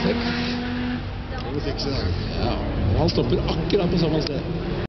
Det går fikse det. Ja, og han stopper akkurat på samme sted.